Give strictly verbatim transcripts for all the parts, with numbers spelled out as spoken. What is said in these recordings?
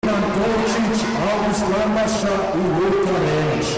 Ivan Tovčić, August Lamaša i Luka Renić.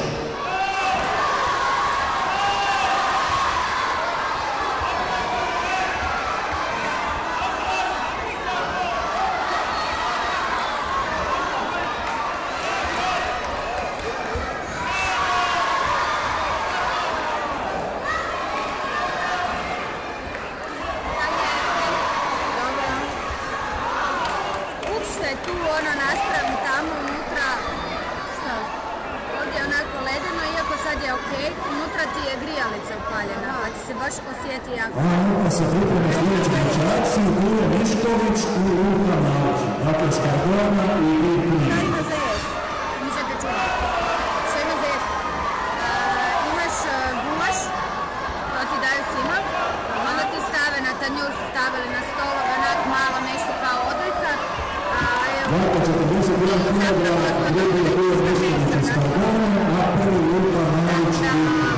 Tu ono naspravim tamo unutra, što? Ovdje je onako ledeno, iako sad je ok, unutra ti je grijalica upaljena, a ti se baš osjeti jako. A onda se pripreme sljedeći dječaci, Duje Mišković i Luka Malić, dakle Skardona i Irpini. Šta ima za jest? Nisam te čula. Šta ima za jest? Imaš gulaš, to ti daju svima, onda ti stave na tanjur, stavili na stol, onak malo nešto kao odojka. Dakle, četrdeset jedan kilograma Duje Mišković i Skardona, a prvi Luka Malić i Irpini.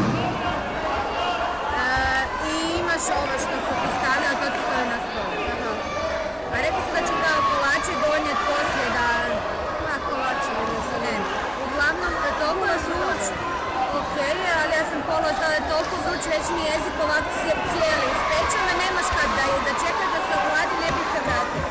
I imaš ovo što su ti stavljali, to ti stoji na stolu. A rekli su da će kao kolači donijeti poslije da... Na kolači, ili se ne. Uglavnom, toliko je vruć, ok, ali ja sam pola sada toliko vruć, već mi jezik ovako cijeli ispečen, a nemaš kad da je, da čekaj da se ohladi, ne bi se vratio.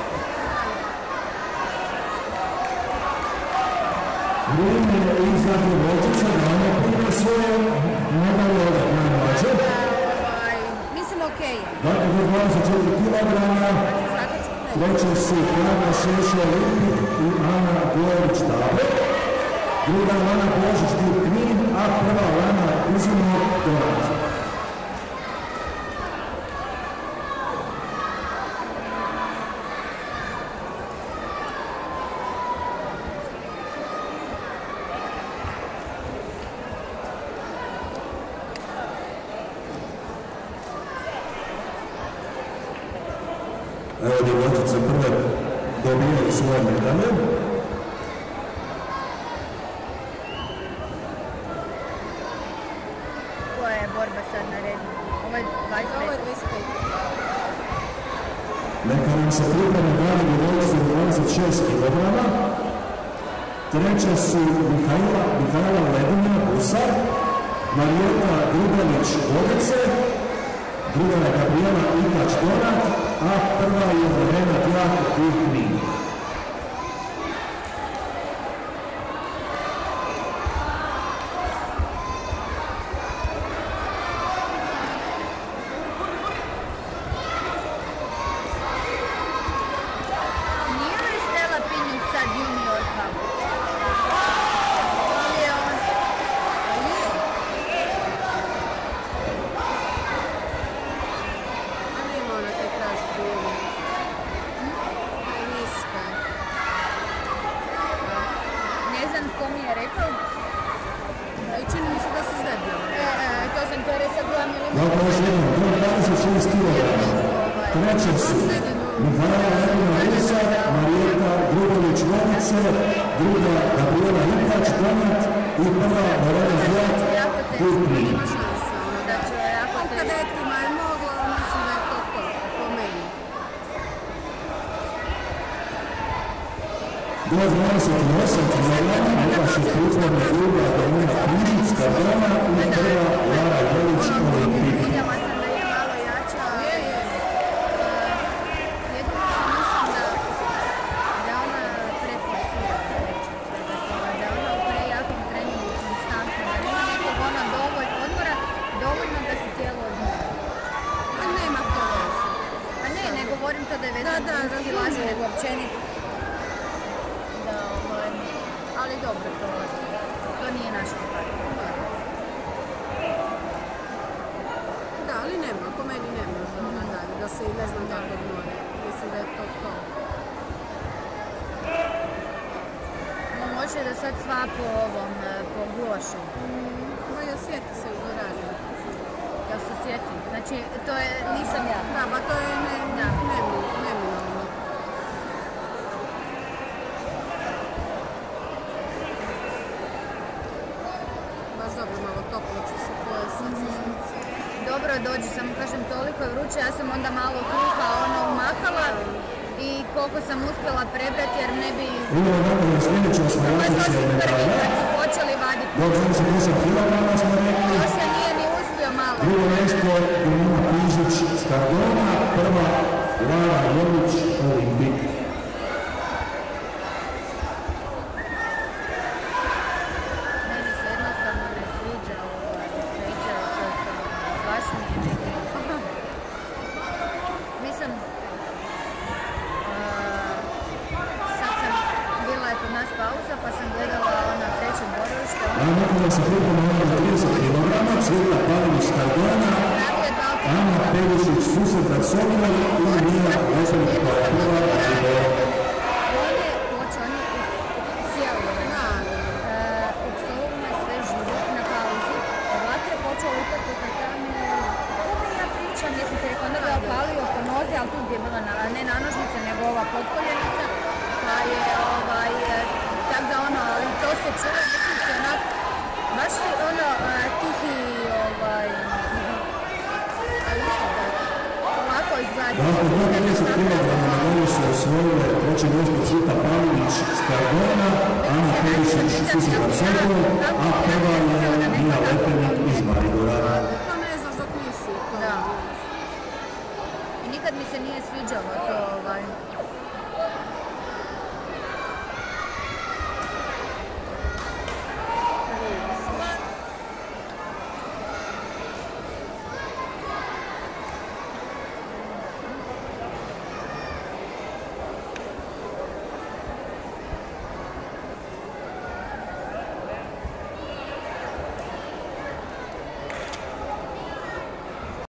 Vrijeme je izdati vođica da ona prime svoje medalje ove najmlađe. Mislim okej. Dakle, do dvadeset četiri kilograma, treće su Klara Šešo-Lipik i Ana Gojević-Dabe. Druga Lana Božić-Dirknin, a prva Lana Uzimov-Dorat. Evo djevojčice prve dobijaju svoje medalje. Koja je borba sad na redu? Ovo je dvadeset pet. Ovo je dvadeset pet. Neka nam se pripreme dali djevojčice dvadeset šest kilograma. Treće su Mihajla, Mihajla Ledina, Busar, Marijeta Grubanić-Gorice, druga je Gabriela Ikač-Donat, a prva je Helena Tjak-Dirknin. Nije li Stella Pinjuk sad juniorka? Ili je on? Nije? A nema ona te traži junior. Niska. Ne znam ko mi je rekao. I čini mi se da se zdebio. To sam to rekao bila Milina. Dakle, još jednom, dvadeset šest kilograma. Treće su Mihajla Ledina, Busar, Marijeta Grubanić-Gorice, druga Gabriela Ikač-Donat i prva Helena Tjak-Dirknin. U kadetima je moglo, mislim da je to to, po meni. Do dvadeset osam kilograma neka su pripreme druga Helena Križić-Skardona i prva Lara Jelić-Olimpik. Vidjela sam da je malo jača. Je, je. Jedino mislim da da ona preforsira, da ona u prejakom treningu konstantno, da nema nekog ona dovoljno odmora, dovoljno da se tijelo odmora. A nema to veze. A ne, ne govorim to da je vezano da silaže, nego općenito. Da, ovaj, ali dobro, to, to nije naša stvar. Da, ali nema, po meni ne može ona dalje, da se i ne znam kako odmori. Mislim da je to to. Može da sad sva po ovom, po gulašu. Pa ja sjeti se u dvorani. Ja se sjetim. Znači, to je, nisam ja. Da, pa to je ne, da. neminovno. Baš dobro, malo toplo ću se pojasati. Dobro, dođi, samo kažem, toliko je vruće, ja sam onda malo kruha ono umakala i koliko sam uspjela prebrati jer ne bi... Idemo dakle na sljedeću osvajačicu medalja. Počeli vaditi. Do dvadeset osam kilograma smo rekli. To se nije ni uspio malo. Drugo mjesto Domina Pižić s Kardona, prva Lara Jović Olimpik. Meni se jednostavno ne sviđa ovaj Peđa, to je to, baš mi je nekako. Mislim, sad sam, bila je kod nas pauza pa sam gledala na trećem borovište. A Nikola se priprema na trideset kilograma, Cvjeta Pavlić Kardona, Ana Pevišić Susreta Sokol i Mila Ležević koja je prva Ribo. On je, hoće, on je sjeli u psovima sve živo na pauzi. Ovako je počeo lupati u tatami. Kako ja pričam, jesam te rekao, onda ga je opalio po nozi, ali tu gdje je bila ne nanožnica, nego ova potkoljenica. Pa je ovaj, tak da ono, ali to se čuje, mislim se onak, baš ti ono tihi, ovaj, ovako izgleda. Dakle, do trideset kilograma medalje su osvojile treće mjesto Cvjeta Pavlić s Kardona, Ana Pevišić Susreta Sokol, a prva je Mila Lepenik iz Maribora. To ne znaš dok nisi. Da. I nikad mi se nije sviđalo to, ovaj,